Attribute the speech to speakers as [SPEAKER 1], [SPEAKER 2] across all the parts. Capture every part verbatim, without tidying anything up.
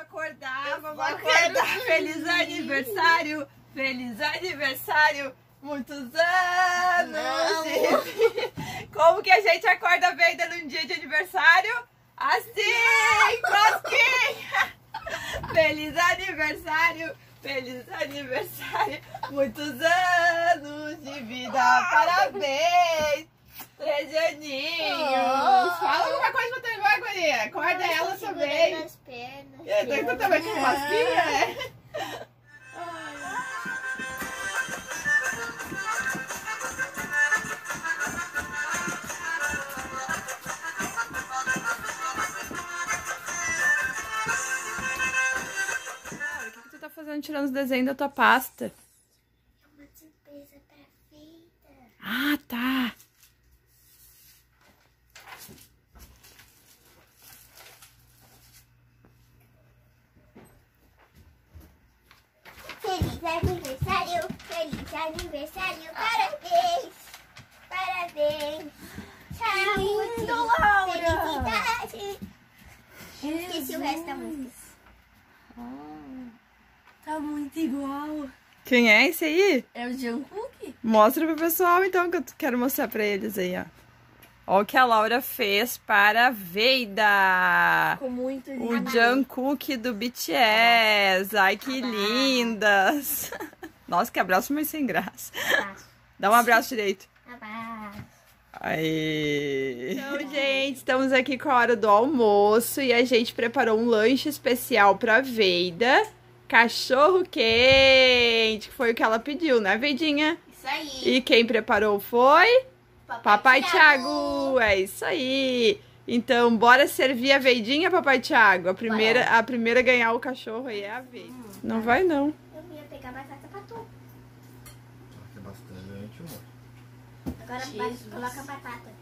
[SPEAKER 1] acordar, vamos acordar. Feliz aniversário, feliz aniversário, muitos anos. De... Como que a gente acorda a Veida num dia de aniversário? Assim, cosquinha. Feliz aniversário, feliz aniversário, muitos anos de vida, parabéns. Três aninhos. Oh. Fala alguma coisa pra tua irmã, guria. Acorda ela também.
[SPEAKER 2] Nas pernas.
[SPEAKER 1] É, tu também com masquinha, é? O que, que tu tá fazendo tirando os desenhos da tua pasta?
[SPEAKER 2] É uma surpresa pra Veida.
[SPEAKER 1] Ah, tá.
[SPEAKER 2] Feliz aniversário, feliz aniversário, parabéns, parabéns. Saúde,
[SPEAKER 1] lindo, Laura.
[SPEAKER 2] felicidade. Eu esqueci o resto da música.
[SPEAKER 3] Oh, tá muito igual.
[SPEAKER 1] Quem é esse aí?
[SPEAKER 3] É o Jungkook?
[SPEAKER 1] Mostra pro pessoal então, que eu quero mostrar pra eles aí, ó. Olha o que a Laura fez para a Veida.
[SPEAKER 3] Ficou muito lindo.
[SPEAKER 1] O Jungkook do B T S. Ai, que lindas. Nossa, que abraço mais sem graça.
[SPEAKER 2] Abraço.
[SPEAKER 1] Dá um abraço direito.
[SPEAKER 2] Abraço.
[SPEAKER 1] Aí. Então, gente, estamos aqui com a hora do almoço e a gente preparou um lanche especial pra Veida. Cachorro quente, que foi o que ela pediu, né, Veidinha?
[SPEAKER 2] Isso aí.
[SPEAKER 1] E quem preparou foi...
[SPEAKER 2] Papai,
[SPEAKER 1] Papai
[SPEAKER 2] Thiago.
[SPEAKER 1] Thiago, é isso aí. Então, bora servir a Veidinha, Papai Thiago. A primeira, a primeira a ganhar o cachorro aí é a Veida. Hum, não tá. Vai, não.
[SPEAKER 2] Eu ia pegar batata pra tu.
[SPEAKER 4] É bastante, amor.
[SPEAKER 2] Agora vai, coloca a batata.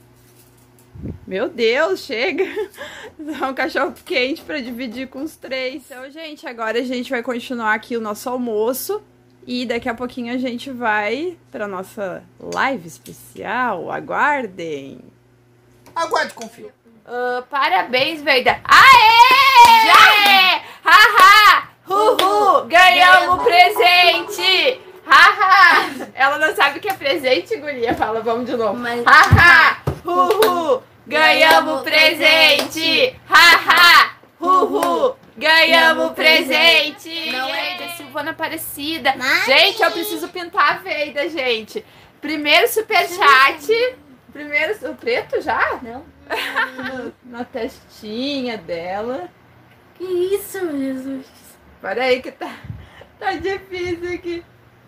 [SPEAKER 1] Meu Deus, chega. Dá um cachorro quente pra dividir com os três. Então, gente, agora a gente vai continuar aqui o nosso almoço. E daqui a pouquinho a gente vai pra nossa live especial. Aguardem.
[SPEAKER 4] Aguarde, confio.
[SPEAKER 1] Uh, parabéns, Veida. Aê! Já! Haha! Uhul! Ganhamos presente! Haha! Ela não sabe o que é presente, guria. Fala, vamos de novo.
[SPEAKER 3] Mas...
[SPEAKER 1] Haha! Uhul! Ganhamos presente! Haha! Uhul! Ganhamos presente! Não é da Silvana Aparecida.
[SPEAKER 2] Mãe!
[SPEAKER 1] Gente, eu preciso pintar a Veida, gente. Primeiro superchat. Primeiro... O preto já?
[SPEAKER 3] Não.
[SPEAKER 1] Na testinha dela.
[SPEAKER 3] Que isso, Jesus?
[SPEAKER 1] Peraí que tá, tá difícil aqui.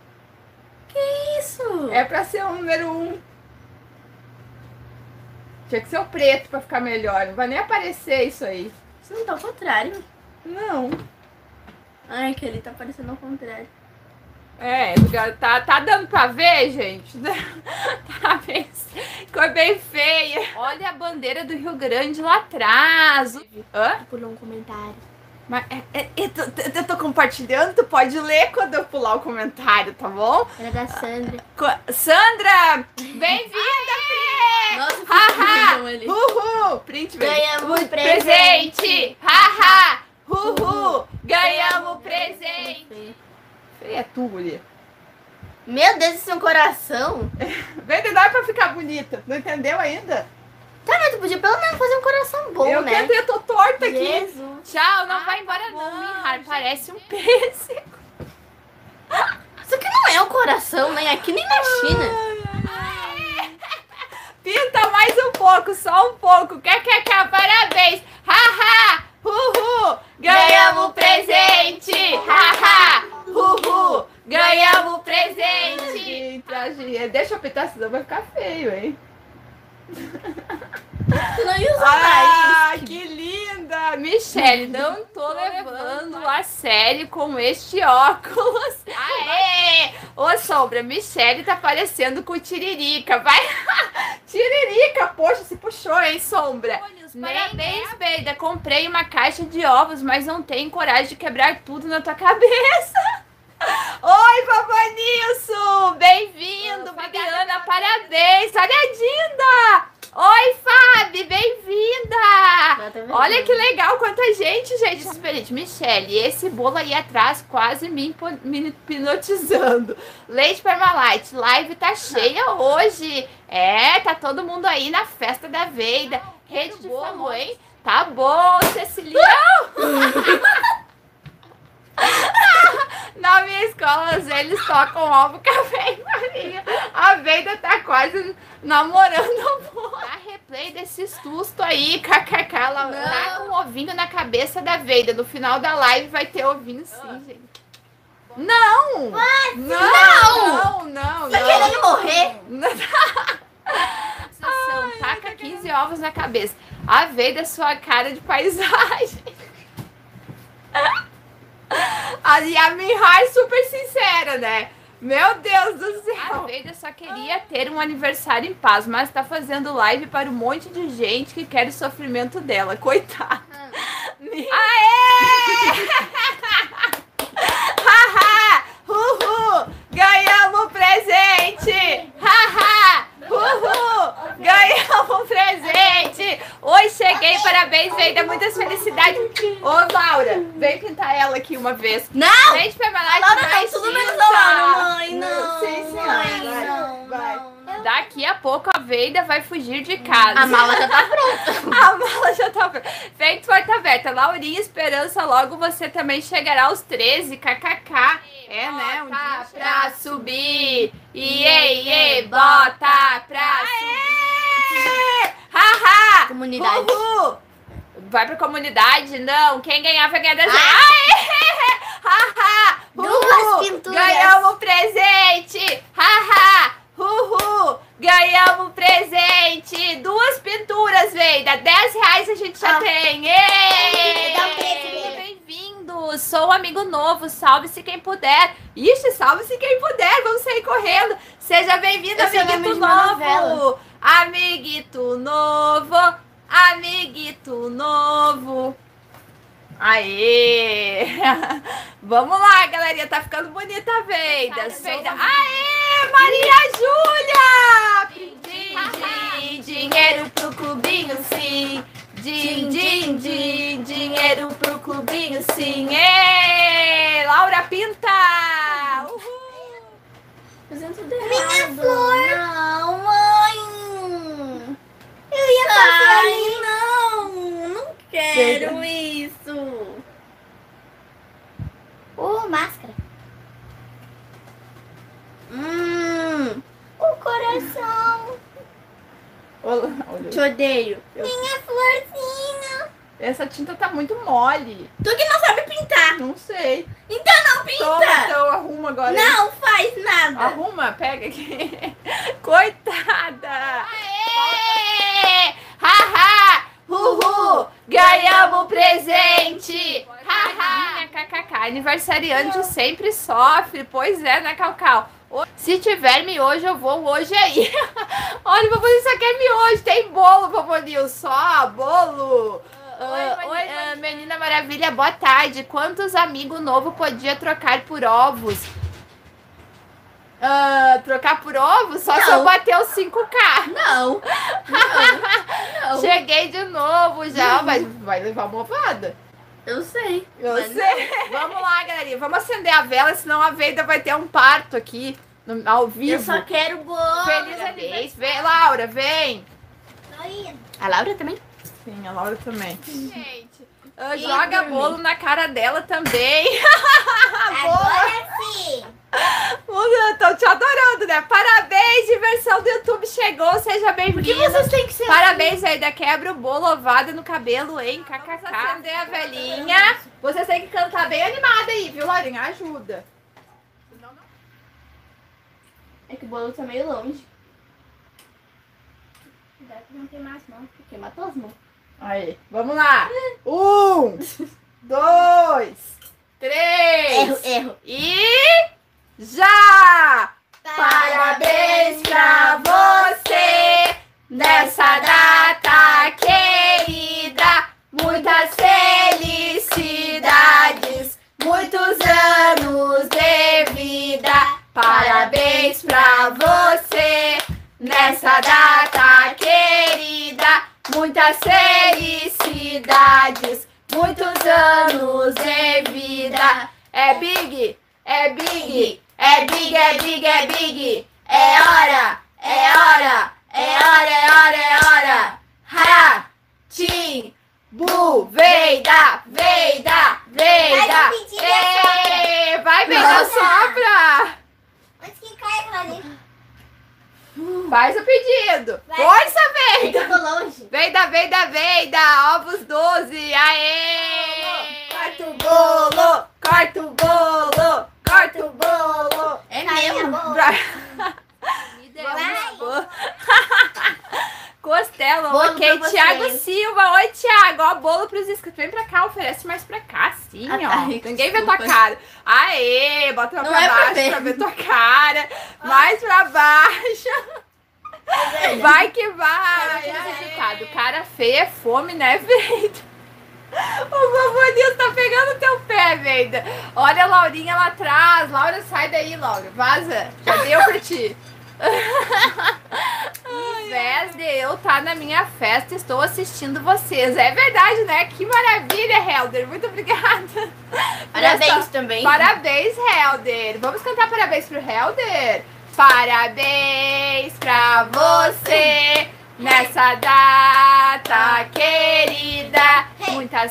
[SPEAKER 3] Que isso?
[SPEAKER 1] É pra ser o número um. Tinha que ser o preto pra ficar melhor. Não vai nem aparecer isso aí.
[SPEAKER 3] Isso não tá ao contrário.
[SPEAKER 1] Não.
[SPEAKER 3] Ai, que ele tá parecendo ao contrário.
[SPEAKER 1] É, tá, tá dando pra ver, gente? Tá bem, ficou bem feia. Olha a bandeira do Rio Grande lá atrás. Hã?
[SPEAKER 3] Pulou um comentário.
[SPEAKER 1] Mas é, é, eu, tô, eu tô compartilhando, tu pode ler quando eu pular o comentário, tá bom?
[SPEAKER 3] Era da Sandra.
[SPEAKER 1] Co- Sandra, bem-vinda, Fê!
[SPEAKER 3] Nossa,
[SPEAKER 1] Haha!
[SPEAKER 3] ali.
[SPEAKER 1] Uhul! Print, velho.
[SPEAKER 3] Ganhamos
[SPEAKER 1] O presente! Haha! Uhul! Ganhamos presente! Fê, é tu, guria.
[SPEAKER 3] Meu Deus, isso é um coração?
[SPEAKER 1] Vem de nós pra ficar bonita. Não entendeu ainda?
[SPEAKER 3] Tá, mas tu podia pelo menos fazer um coração bom,
[SPEAKER 1] eu
[SPEAKER 3] né?
[SPEAKER 1] tentei, eu tô torta aqui.
[SPEAKER 3] Jesus.
[SPEAKER 1] Tchau, não
[SPEAKER 3] Ah,
[SPEAKER 1] vai embora
[SPEAKER 3] tá
[SPEAKER 1] não,
[SPEAKER 3] bom,
[SPEAKER 1] Mihar.
[SPEAKER 3] gente.
[SPEAKER 1] Parece um pêssego.
[SPEAKER 3] Isso aqui não é um coração, nem aqui nem na China.
[SPEAKER 1] Ai. Pinta mais um pouco, só um pouco. Quer, quer, quer, parabéns. Haha! Uhul! Ganhamos presente! Haha! Uhul! Ganhamos presente! Deixa eu pintar, senão vai ficar feio, hein?
[SPEAKER 3] Tu não ia usar
[SPEAKER 1] Ah,
[SPEAKER 3] mais.
[SPEAKER 1] que linda! Michelle, não tô levando a sério com este óculos. Aê! Ô, Sombra, Michelle tá parecendo com o Tiririca. Vai! Tiririca! Poxa, se puxou, hein, Sombra? Parabéns, Veida. Comprei uma caixa de ovos, mas não tenho coragem de quebrar tudo na tua cabeça. Oi, Papai Nilson! Bem-vindo, Fabiana, parabéns! Olha a Dinda! Oi, Fábio, bem-vinda! Olha que legal, quanta gente, gente. Gente, Michele, esse bolo aí atrás quase me, me hipnotizando. Leite Parmalat, live tá cheia hoje. É, tá todo mundo aí na festa da Veida. Rede de bolo, hein? Tá bom, Cecilia. Na minha escola, eles tocam ovo, café e farinha. A Veida tá quase namorando o bolo. Dá replay desse susto aí, kkk. Ela tá com um ovinho na cabeça da Veida. No final da live vai ter ovinho sim, gente. Não!
[SPEAKER 3] Não!
[SPEAKER 1] Não, não,
[SPEAKER 3] Tá
[SPEAKER 1] não.
[SPEAKER 3] querendo morrer?
[SPEAKER 1] Ai, taca quinze ovos na cabeça. A Veida, sua cara de paisagem. E a Mihai super sincera, né? Meu Deus do céu. A Veida só queria ter um aniversário em paz, mas tá fazendo live para um monte de gente que quer o sofrimento dela. Coitada. Aê! Haha! Uhul! Ganhamos presente! Haha! Uhul! Ganhamos presente! Oi, cheguei, parabéns, Veida, muitas felicidades. Ô, Laura, vem pintar ela aqui uma vez.
[SPEAKER 3] Não!
[SPEAKER 1] Gente, Parmalat,
[SPEAKER 3] Laura,
[SPEAKER 1] vai
[SPEAKER 3] não, tudo
[SPEAKER 1] sim,
[SPEAKER 3] menos
[SPEAKER 1] tá?
[SPEAKER 3] a Laura, mãe, não.
[SPEAKER 1] Sim, sim,
[SPEAKER 3] Mãe,
[SPEAKER 1] vai,
[SPEAKER 3] não,
[SPEAKER 1] vai.
[SPEAKER 3] não, não.
[SPEAKER 1] Daqui a pouco a Veida vai fugir de casa.
[SPEAKER 3] A mala já tá pronta.
[SPEAKER 1] A mala já tá pronta. Feito, porta aberta. Laurinha, Esperança, logo você também chegará aos treze, kkk. É, né? Um dia pra subir. Iê, iê, bota pra subir. Haha!
[SPEAKER 3] Comunidade.
[SPEAKER 1] Uhul. Vai pra comunidade? Não. Quem ganhar vai ganhar desenho.
[SPEAKER 3] Ah.
[SPEAKER 1] Aê! Haha!
[SPEAKER 3] Duas pinturas.
[SPEAKER 1] Ganhamos presente! Haha! Uhul! Ganhamos presente! Duas pinturas, Veida! dez reais a gente já
[SPEAKER 3] Ah.
[SPEAKER 1] tem!
[SPEAKER 2] Dá um preço,
[SPEAKER 1] Êêêê!
[SPEAKER 2] Veida.
[SPEAKER 1] Bem-vindo! Sou um amigo novo, salve-se quem puder! Ixi, salve-se quem puder! Vamos sair correndo! Seja bem-vindo,
[SPEAKER 3] Eu sou
[SPEAKER 1] amiguito
[SPEAKER 3] nome de uma
[SPEAKER 1] novo!
[SPEAKER 3] novela.
[SPEAKER 1] Amiguito novo! Amiguito novo! Aê! Vamos lá, galerinha. Tá ficando bonita a Veida. Veida. Aê, Maria Júlia! Din, din, dinheiro pro clubinho, sim. Din, din, din, dinheiro pro clubinho, sim. Ê, Laura Pinta! Uhul!
[SPEAKER 3] Fazendo tudo
[SPEAKER 2] Minha
[SPEAKER 3] errado.
[SPEAKER 2] flor.
[SPEAKER 3] Não, mãe.
[SPEAKER 2] Eu ia fazer
[SPEAKER 3] Ai,
[SPEAKER 2] ali.
[SPEAKER 3] não. Não quero isso.
[SPEAKER 2] Oh, máscara.
[SPEAKER 3] Hum.
[SPEAKER 2] O coração.
[SPEAKER 1] Olha,
[SPEAKER 3] Te odeio.
[SPEAKER 2] Minha florzinha.
[SPEAKER 1] essa tinta tá muito mole.
[SPEAKER 3] Tu que não sabe pintar.
[SPEAKER 1] Não sei.
[SPEAKER 3] Então não pinta.
[SPEAKER 1] Toma, então arruma agora.
[SPEAKER 3] Não faz nada.
[SPEAKER 1] Arruma, pega aqui. Coitada! Aê! Haha! Uhul! Ganhamos presente! Haha! Kkk. Aniversariante sempre sofre. Pois é, né, Calcal? Se tiver miojo, eu vou hoje aí. Olha, Vovô, só quer miojo. Tem bolo, Vovô, só bolo. Ah, oi, ah, menina maravilha, boa tarde. Quantos amigos novos podia trocar por ovos? Ah, trocar por ovos? Só se eu
[SPEAKER 3] Não.
[SPEAKER 1] bater os cinco K.
[SPEAKER 3] Não. Não. Não.
[SPEAKER 1] Cheguei de novo já, mas vai levar uma ovada.
[SPEAKER 3] Eu sei.
[SPEAKER 1] Eu
[SPEAKER 3] Mas
[SPEAKER 1] sei. Vamos lá, galerinha. Vamos acender a vela, senão a Veida vai ter um parto aqui no- ao vivo.
[SPEAKER 3] Eu só quero bolo.
[SPEAKER 1] Feliz aniversário. Vem, Laura, vem.
[SPEAKER 2] Tô indo.
[SPEAKER 3] A Laura também?
[SPEAKER 1] Sim, a Laura também. Gente, ah,
[SPEAKER 3] E
[SPEAKER 1] joga
[SPEAKER 3] dormir.
[SPEAKER 1] bolo na cara dela também.
[SPEAKER 2] Agora sim.
[SPEAKER 1] Estão te adorando, né? Parabéns, diversão do YouTube chegou, seja
[SPEAKER 3] Por que
[SPEAKER 1] bem-vindo.
[SPEAKER 3] vocês têm que ser
[SPEAKER 1] Parabéns, ainda quebra o bolo, ovada no cabelo, hein? Kkk. Acender a velhinha. Vocês têm que cantar bem animada aí, viu, Laurinha? Ajuda.
[SPEAKER 3] É que o bolo tá meio longe. Cuidado que não queimar as mãos, porque matou as mãos.
[SPEAKER 1] Aí, vamos lá. Um, dois, três.
[SPEAKER 3] Erro, erro.
[SPEAKER 1] E já! Parabéns pra você nessa data querida. Muitas felicidades, muitos anos de vida. Parabéns pra você nessa data querida.
[SPEAKER 3] muitas felicidades, muitos anos de vida. É big, é big, é big, é big, é big. É hora, é hora, é hora, é hora, é hora. Ha, tim, bu, veida, veida, veida. Ê, vai, Veida, sopra.
[SPEAKER 2] Antes que caia aquela ali.
[SPEAKER 3] Faz o pedido.
[SPEAKER 2] Vai.
[SPEAKER 3] Força, Veida.
[SPEAKER 2] Eu vou longe.
[SPEAKER 3] Veida, Veida, Veida. Ovos doze. Aê.
[SPEAKER 2] Corta o
[SPEAKER 3] Bolo, corta o bolo, corta o bolo.
[SPEAKER 2] É mesmo?
[SPEAKER 3] Vai.
[SPEAKER 2] Vai.
[SPEAKER 3] Costela,
[SPEAKER 2] Bolo
[SPEAKER 3] ok.
[SPEAKER 2] pra
[SPEAKER 3] Tiago
[SPEAKER 2] vocês.
[SPEAKER 3] Silva, oi Tiago. Ó, bolo pros inscritos. Vem pra cá, oferece mais pra cá, sim, ó.
[SPEAKER 2] Ai,
[SPEAKER 3] Ninguém vê tua cara. Aê, bota lá
[SPEAKER 2] Não
[SPEAKER 3] pra
[SPEAKER 2] é pra
[SPEAKER 3] baixo
[SPEAKER 2] ver.
[SPEAKER 3] pra ver tua cara. Mais pra baixo. Vai que vai. Certificado. Cara feia é fome, né, Veida? O vovô Nilson tá pegando teu pé, Veida. Olha a Laurinha lá atrás. Laura, sai daí, Laura. Vaza. Já deu pra ti. Em vez de eu estar na minha festa, estou assistindo vocês. É verdade, né? Que maravilha, Helder. Muito obrigada.
[SPEAKER 2] Parabéns
[SPEAKER 3] Nessa-
[SPEAKER 2] também.
[SPEAKER 3] Parabéns, Helder. Vamos cantar parabéns pro Helder? Parabéns pra você nessa data querida. Muitas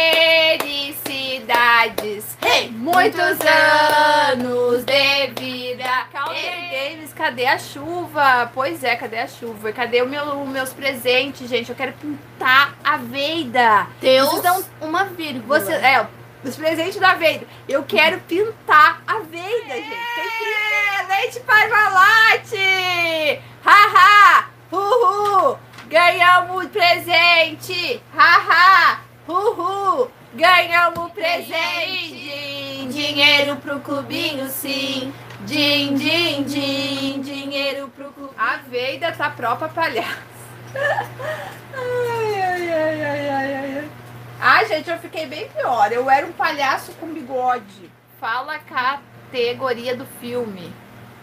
[SPEAKER 3] felicidades.
[SPEAKER 2] Hey,
[SPEAKER 3] Muitos anos de vida. Calder Games, cadê a chuva? Pois é, cadê a chuva? Cadê o meu, os meus presentes, gente? Eu quero pintar a Veida.
[SPEAKER 2] Deus,
[SPEAKER 3] Vocês dão-
[SPEAKER 2] uma vírgula.
[SPEAKER 3] Você, é, os presentes da Veida. Eu quero pintar a Veida, gente. Tem que... Leite Parmalat! Haha! Uhul! Ganhamos presente! Haha! Uhul! Ganhamos presente! Dinheiro pro clubinho, sim! Din, din, din! Dinheiro pro clubinho. A Veida tá própria palhaça. Ai, ai, ai, ai, ai, ai. Ah, gente, eu fiquei bem pior. Eu era um palhaço com bigode. Fala a categoria do filme.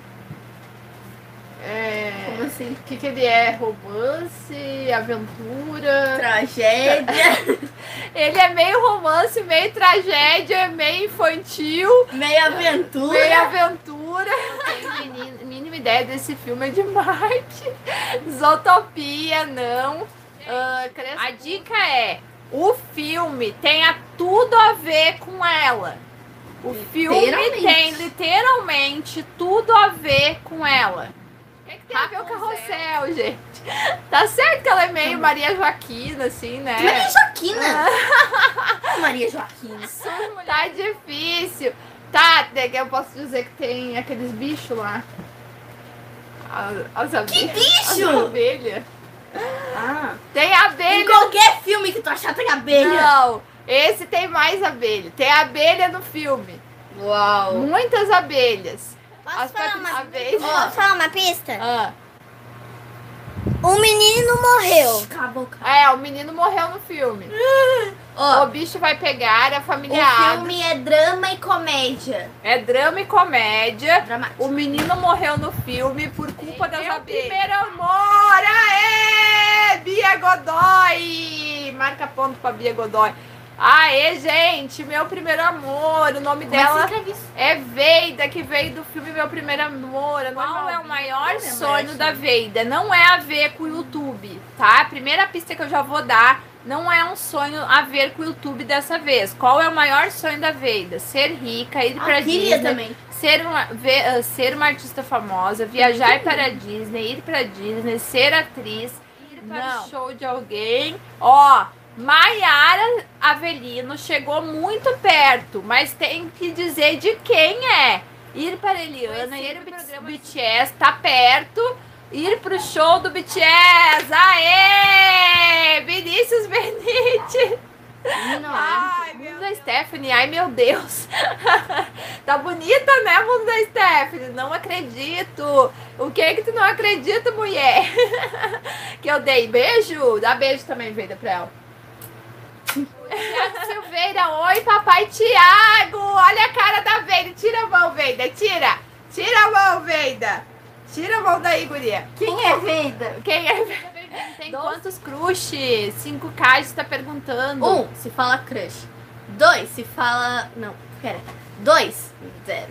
[SPEAKER 3] É...
[SPEAKER 2] Como assim?
[SPEAKER 3] O que, que ele é? Romance, aventura.
[SPEAKER 2] Tragédia.
[SPEAKER 3] Ele é meio romance, meio tragédia, meio infantil,
[SPEAKER 2] Meia aventura.
[SPEAKER 3] meio aventura. Não tenho mini- mínima ideia desse filme, é de Marte. Zootopia, não. Ah, cres- a dica é: o filme tenha tudo a ver com ela. O filme
[SPEAKER 2] Literalmente.
[SPEAKER 3] tem literalmente tudo a ver com ela. O que, é que tem a ver o carrossel, gente? Tá certo que ela é meio Maria Joaquina, assim, né?
[SPEAKER 2] Maria Joaquina. Maria Joaquina.
[SPEAKER 3] Tá difícil. Tá, eu posso dizer que tem aqueles bichos lá. As, as abelhas.
[SPEAKER 2] bicho?
[SPEAKER 3] As abelhas.
[SPEAKER 2] Ah.
[SPEAKER 3] Tem
[SPEAKER 2] Em
[SPEAKER 3] abelha.
[SPEAKER 2] qualquer filme que tu achar tem abelha.
[SPEAKER 3] Não, esse tem mais abelha. Tem abelha no filme.
[SPEAKER 2] Uau.
[SPEAKER 3] Muitas abelhas.
[SPEAKER 2] Posso
[SPEAKER 3] As
[SPEAKER 2] falar
[SPEAKER 3] patri-
[SPEAKER 2] uma
[SPEAKER 3] abelhas.
[SPEAKER 2] Posso falar uma pista?
[SPEAKER 3] Ah,
[SPEAKER 2] Um menino morreu. Cala a boca.
[SPEAKER 3] é, o menino morreu no filme.
[SPEAKER 2] Ó,
[SPEAKER 3] O bicho vai pegar a
[SPEAKER 2] o
[SPEAKER 3] família Adams.
[SPEAKER 2] filme é drama e comédia.
[SPEAKER 3] É drama e comédia.
[SPEAKER 2] Dramático.
[SPEAKER 3] O menino morreu no filme por culpa das abelhas. Primeiro amor! Aê! Bia Godoy! Marca ponto pra Bia Godoy. Aê, gente! Meu primeiro amor. O nome dela é Veida, que veio do filme Meu Primeiro Amor. Qual é o maior sonho da Veida? Não é a ver com o YouTube, tá? A primeira pista que eu já vou dar não é um sonho a ver com o YouTube dessa vez. Qual é o maior sonho da Veida? Ser rica, ir pra
[SPEAKER 2] A filha
[SPEAKER 3] Disney.
[SPEAKER 2] também.
[SPEAKER 3] Ser uma, ver, ah, ser uma artista famosa, viajar para a Disney, ir para Disney, ser atriz, ir para o show de alguém. Ó, Maiara Avelino chegou muito perto, mas tem que dizer de quem é. Ir para a Eliana, ir para o B T S, tá perto. Ir pro show do B T S. Aê! Vinícius Benite.
[SPEAKER 2] Não
[SPEAKER 3] Ai, mundo da Stephanie, ai meu Deus. Tá bonita, né, mundo da Stephanie? Não acredito. O que é que tu não acredita, mulher? Que eu dei beijo? Dá beijo também, Veida, pra ela. Tiago Silveira, oi papai Tiago. Olha a cara da Veida. Tira a mão, Veida, tira. Tira a mão, Veida. Tira a mão daí, guria.
[SPEAKER 2] Quem é Veida?
[SPEAKER 3] Quem é? Tem quantos crush? cinco K está perguntando.
[SPEAKER 2] Um, se fala crush. Dois, se fala... Não, pera. Dois, zero.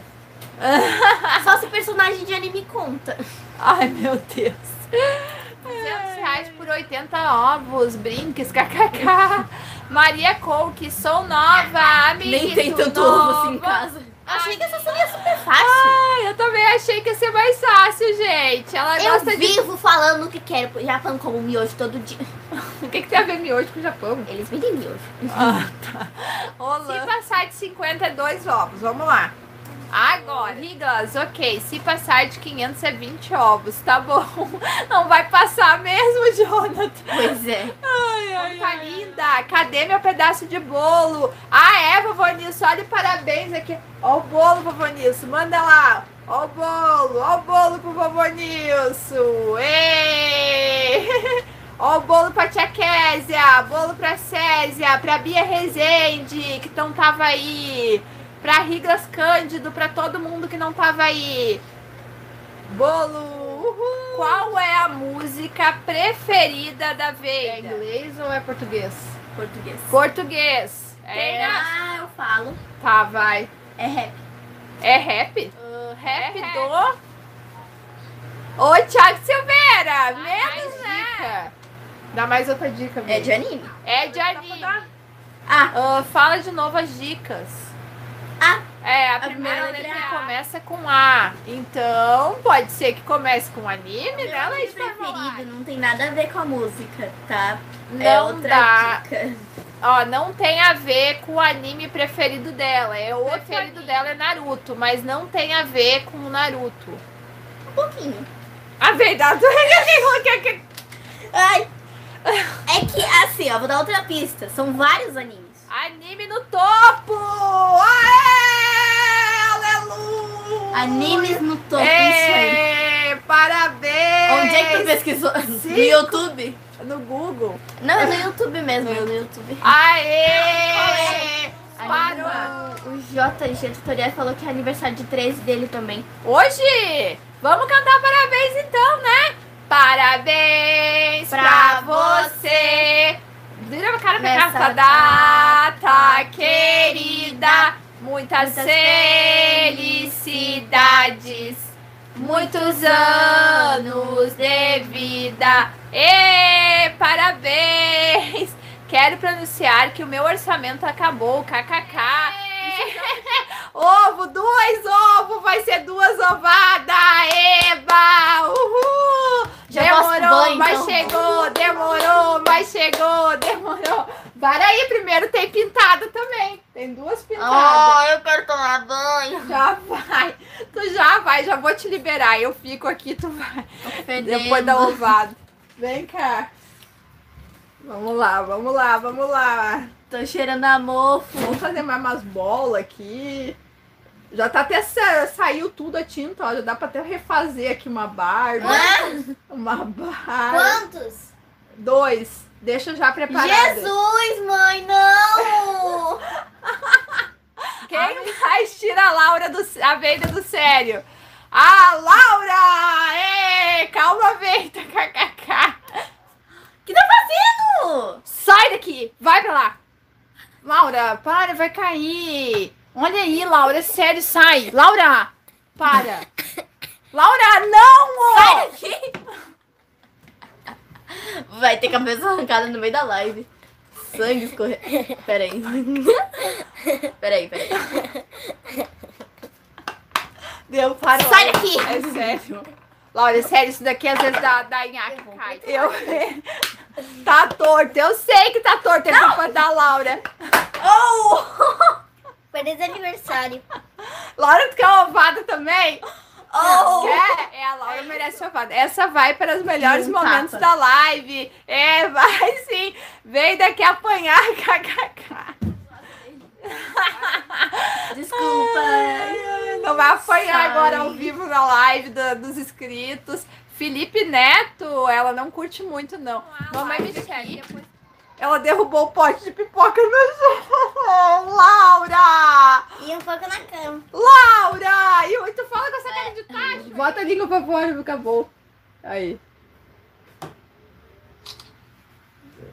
[SPEAKER 2] Só se personagem de anime conta.
[SPEAKER 3] Ai, meu Deus. duzentos reais por oitenta ovos, brinques, kkk. Maria Coke, sou nova, amiguinho.
[SPEAKER 2] Nem tem tanto ovo assim em casa. Achei que essa seria super fácil.
[SPEAKER 3] Ai, eu também achei que ia ser mais fácil, gente. Ela
[SPEAKER 2] Eu
[SPEAKER 3] gosta de...
[SPEAKER 2] vivo falando que quero pro Japão como miojo todo dia.
[SPEAKER 3] O que, que tem a ver miojo com o Japão?
[SPEAKER 2] Eles vendem miojo.
[SPEAKER 3] Ah, tá. Se passar de cinquenta é dois ovos, vamos lá. Agora, Riglas, ok. Se passar de quinhentos é vinte ovos, tá bom. Não vai passar mesmo, Jonathan.
[SPEAKER 2] Pois é.
[SPEAKER 3] Ai, ai, tá linda. Cadê meu pedaço de bolo? Ah, é, vovô Nilson. Olha, parabéns aqui. Ó o bolo, vovô Nilson. Manda lá. Ó o bolo. Ó o bolo pro vovô Nilson. Ei! Ó o bolo pra tia Késia. Bolo pra Césia. Pra Bia Rezende, que não tava aí. Pra Riglas Cândido, pra todo mundo que não tava aí. Bolo! Uhul. Qual é a música preferida da Veida? É inglês ou é português?
[SPEAKER 2] Português.
[SPEAKER 3] Português. É.
[SPEAKER 2] Ah, eu falo.
[SPEAKER 3] Tá, vai.
[SPEAKER 2] É rap.
[SPEAKER 3] É rap? Uh, rap é do... Ô, Thiago Silveira! Menos dica. Dá mais outra dica,
[SPEAKER 2] É de anime.
[SPEAKER 3] É de anime.
[SPEAKER 2] Ah.
[SPEAKER 3] Uh, fala de novo as dicas.
[SPEAKER 2] A.
[SPEAKER 3] É, a,
[SPEAKER 2] A
[SPEAKER 3] primeira
[SPEAKER 2] primeira
[SPEAKER 3] letra
[SPEAKER 2] letra A.
[SPEAKER 3] começa com A. Então, pode ser que comece com anime, né,
[SPEAKER 2] Meu
[SPEAKER 3] Leite?
[SPEAKER 2] preferido não tem nada a ver com a música, tá?
[SPEAKER 3] Não
[SPEAKER 2] é outra
[SPEAKER 3] dá.
[SPEAKER 2] dica.
[SPEAKER 3] Ó, não tem a ver com o anime preferido dela. É o preferido dela é Naruto, mas não tem a ver com o Naruto.
[SPEAKER 2] Um pouquinho.
[SPEAKER 3] A verdade é
[SPEAKER 2] Ai. É que, assim, ó, vou dar outra pista. São vários animes.
[SPEAKER 3] anime no topo! Aê! Aleluia!
[SPEAKER 2] Animes no topo, isso aí.
[SPEAKER 3] Ê, parabéns!
[SPEAKER 2] Onde é que tu pesquisou?
[SPEAKER 3] Cinco.
[SPEAKER 2] No YouTube?
[SPEAKER 3] No Google.
[SPEAKER 2] Não, é no YouTube mesmo, é no YouTube.
[SPEAKER 3] Aê!
[SPEAKER 2] Parou.
[SPEAKER 3] Parou!
[SPEAKER 2] O J G Tutorial falou que é aniversário de treze dele também.
[SPEAKER 3] Hoje, vamos cantar parabéns então, né? Parabéns pra,
[SPEAKER 2] Pra
[SPEAKER 3] você! Vira a cara pra cá.
[SPEAKER 2] Nessa
[SPEAKER 3] Essa data querida, muitas,
[SPEAKER 2] Muitas
[SPEAKER 3] felicidades, muitos anos de vida. E parabéns! Quero pronunciar que o meu orçamento acabou, kkk. Ovo, dois ovos, vai ser duas ovadas, eba, uhul.
[SPEAKER 2] Já
[SPEAKER 3] Demorou,
[SPEAKER 2] posso banho,
[SPEAKER 3] mas
[SPEAKER 2] então?
[SPEAKER 3] chegou, demorou, mas chegou, demorou. Para aí, primeiro tem pintada também, tem duas pintadas.
[SPEAKER 2] Oh, eu quero tomar banho.
[SPEAKER 3] Já vai, tu já vai, já vou te liberar, eu fico aqui, tu vai.
[SPEAKER 2] Fedendo.
[SPEAKER 3] Depois da ovada. Vem cá. Vamos lá, vamos lá, vamos lá.
[SPEAKER 2] Tô cheirando a mofo.
[SPEAKER 3] Vamos fazer mais umas bolas aqui. Já tá até sa saiu tudo a tinta, ó. Já dá pra até refazer aqui uma barba. Uma barba.
[SPEAKER 2] Quantos?
[SPEAKER 3] Dois. Deixa eu já preparada.
[SPEAKER 2] Jesus, mãe, não!
[SPEAKER 3] Quem mais tira a Laura do a Veida do sério? A Laura! Ê, calma, Veida. Kkk.
[SPEAKER 2] O que tá fazendo?
[SPEAKER 3] Sai daqui! Vai pra lá! Laura, para, vai cair! Olha aí, Laura, é sério, sai! Laura! Para! Laura, não!
[SPEAKER 2] Sai daqui! Vai ter cabeça arrancada no meio da live. Sangue escorrer. Peraí. Peraí, peraí.
[SPEAKER 3] Deu, parou.
[SPEAKER 2] Sai daqui!
[SPEAKER 3] É sério. Laura, é sério, isso daqui às vezes dá, dá nhaque, cai. Eu... Tá torto, eu sei que tá torto, é culpa da Laura.
[SPEAKER 2] Oh! Feliz aniversário.
[SPEAKER 3] Laura, tu quer uma ovada também?
[SPEAKER 2] Oh!
[SPEAKER 3] Quer? É, a Laura merece ovada. Essa vai para os melhores
[SPEAKER 2] Um
[SPEAKER 3] momentos
[SPEAKER 2] tapa.
[SPEAKER 3] da live. É, vai sim. Vem daqui apanhar, kkk.
[SPEAKER 2] Desculpa.
[SPEAKER 3] Não vai apanhar
[SPEAKER 2] Sai.
[SPEAKER 3] agora ao vivo na live do- dos inscritos. Felipe Neto, ela não curte muito, não. Mamãe Michelle. Ela derrubou o pote de pipoca no chão. Laura!
[SPEAKER 2] E um pouco na cama.
[SPEAKER 3] Laura! E tu fala com essa cara de tacho. Bota a língua pra fora, acabou. Aí.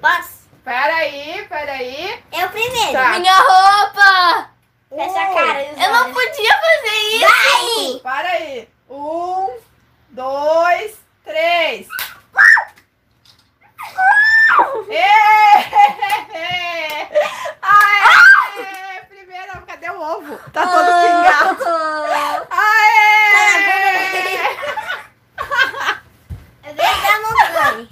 [SPEAKER 2] Posso?
[SPEAKER 3] Peraí, peraí.
[SPEAKER 2] Eu primeiro.
[SPEAKER 3] Tá.
[SPEAKER 2] Minha roupa! Fecha a
[SPEAKER 3] Um.
[SPEAKER 2] cara, Eu não podia fazer isso! Vai!
[SPEAKER 3] Para aí. Um, dois, três. Êêêê! Aê! Primeiro, cadê o ovo? Tá todo pingado. Aê!
[SPEAKER 2] Eu vejo da montanha.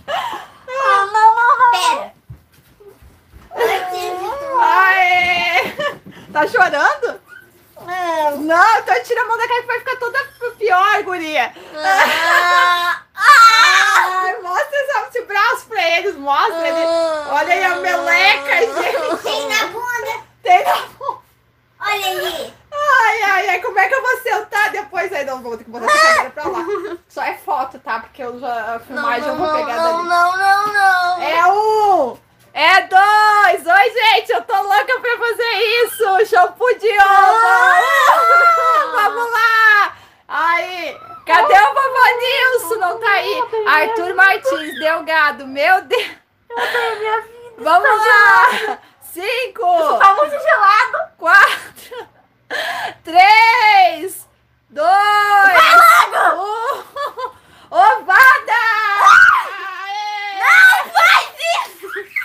[SPEAKER 2] Pera. Antes de tudo.
[SPEAKER 3] Aê! Tá chorando?
[SPEAKER 2] Não.
[SPEAKER 3] Não, então tira a mão da cara que vai ficar toda pior, guria.
[SPEAKER 2] Ah,
[SPEAKER 3] Ai, mostra esse braço pra eles, mostra ele. Olha aí a meleca, gente.
[SPEAKER 2] tem na bunda.
[SPEAKER 3] Tem na mão.
[SPEAKER 2] Olha ali.
[SPEAKER 3] Ai, ai, ai, como é que eu vou sentar depois? Aí não vou ter que botar essa câmera pra lá. Só é foto, tá? Porque eu já, a filmagem eu vou pegar
[SPEAKER 2] não,
[SPEAKER 3] dali.
[SPEAKER 2] não, não, não.
[SPEAKER 3] É um, é dois. Oi, gente, eu tô louca pra fazer isso. Shampoo de ovo. Vamos lá. Aí, cadê o vovô Nilson? Não tá aí. Arthur Martins, Delgado, meu Deus.
[SPEAKER 2] Minha vida.
[SPEAKER 3] Vamos lá. Cinco.
[SPEAKER 2] Tá muito gelado.
[SPEAKER 3] Quatro, três, dois, um. Ovada! Aê!
[SPEAKER 2] Não faz isso.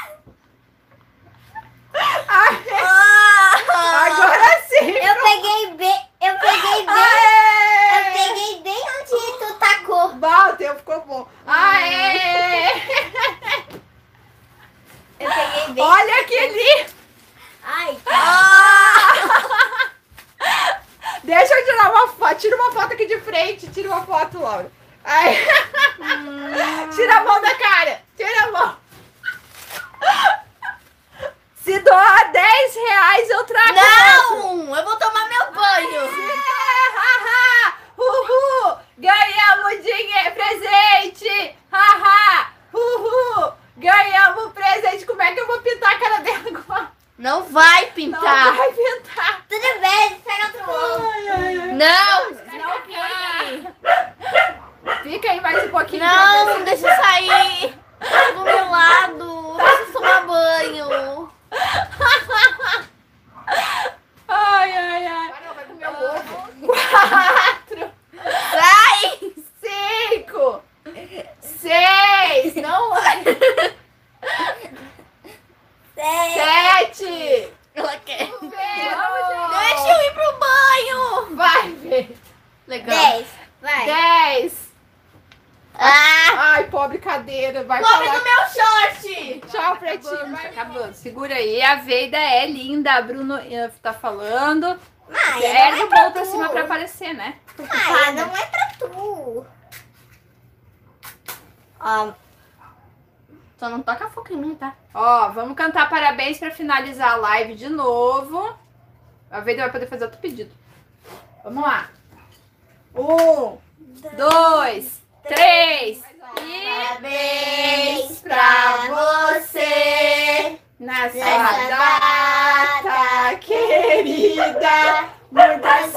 [SPEAKER 3] Aê!
[SPEAKER 2] Ah,
[SPEAKER 3] Agora sim!
[SPEAKER 2] eu peguei bem. Eu peguei bem.
[SPEAKER 3] Aê!
[SPEAKER 2] Eu peguei bem onde tu tacou.
[SPEAKER 3] Bah, o tempo ficou bom. Aê!
[SPEAKER 2] Eu peguei bem.
[SPEAKER 3] Olha aqui ali!
[SPEAKER 2] Ai.
[SPEAKER 3] Ah! Deixa eu tirar uma foto. Tira uma foto aqui de frente. Tira uma foto, Laura. Aí. Tira a mão da cara. Tira a mão. Se doar dez reais, eu trago.
[SPEAKER 2] Não, eu vou tomar meu banho.
[SPEAKER 3] Haha! Uhul! Ganhamos dinheiro, presente! Haha! Uhul! Ganhamos presente. Como é que eu vou pintar a cara dela agora?
[SPEAKER 2] Não vai
[SPEAKER 3] Não
[SPEAKER 2] pintar.
[SPEAKER 3] vai pintar.
[SPEAKER 2] Tudo bem, pega outro ovo.
[SPEAKER 3] Ai, ai, ai.
[SPEAKER 2] Não,
[SPEAKER 3] Não fica. Fica aí mais um pouquinho. pra ver
[SPEAKER 2] não, deixa eu sair. Tá do meu lado. Preciso tomar banho.
[SPEAKER 3] Ai, ai, ai. Vai, não, vai comer o ovo. Quatro,
[SPEAKER 2] Sai.
[SPEAKER 3] cinco, seis, não vai. Sete.
[SPEAKER 2] Ela quer.
[SPEAKER 3] Vamos,
[SPEAKER 2] Deixa eu ir pro banho.
[SPEAKER 3] Vai, ver.
[SPEAKER 2] Legal. Dez. Vai.
[SPEAKER 3] Dez.
[SPEAKER 2] Ah,
[SPEAKER 3] Ai, pobre cadeira. Vai
[SPEAKER 2] pobre
[SPEAKER 3] falar.
[SPEAKER 2] do meu short.
[SPEAKER 3] Tchau, pretinho. Vai acabando. Segura aí. A Veida é linda. A Bruno eh, tá falando.
[SPEAKER 2] Mãe,
[SPEAKER 3] Ergue
[SPEAKER 2] não
[SPEAKER 3] o
[SPEAKER 2] é pra
[SPEAKER 3] bolo pra
[SPEAKER 2] tu.
[SPEAKER 3] cima pra aparecer, né?
[SPEAKER 2] Mãe, não é pra tu. Ó. Só não toca fogo em mim, tá?
[SPEAKER 3] Ó, vamos cantar parabéns pra finalizar a live de novo. A Veida vai poder fazer outro pedido. Vamos lá. Um, dois, três. E
[SPEAKER 2] Parabéns pra você
[SPEAKER 3] nessa
[SPEAKER 2] nessa
[SPEAKER 3] data querida, muitas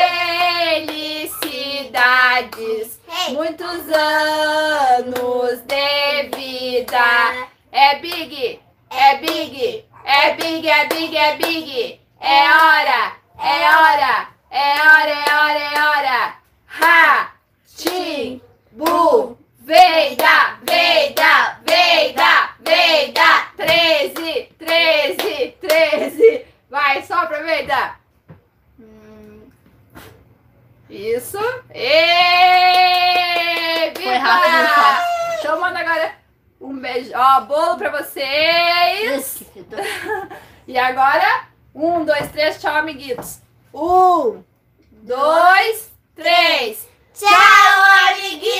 [SPEAKER 3] felicidades,
[SPEAKER 2] Hey.
[SPEAKER 3] muitos anos de vida. É big, é big, é big, é big, é big. É hora, é hora, é hora, é hora, é hora. Ha, tim, bum. Veida, Veida, Veida, Veida. Treze, treze, treze. Vai, sopra, Veida. Isso. E
[SPEAKER 2] Foi rápido, tá?
[SPEAKER 3] Então manda agora um beijo. Ó, bolo pra vocês. E agora, um, dois, três, tchau, amiguitos. Um, dois, três.
[SPEAKER 2] Tchau, amiguinhos!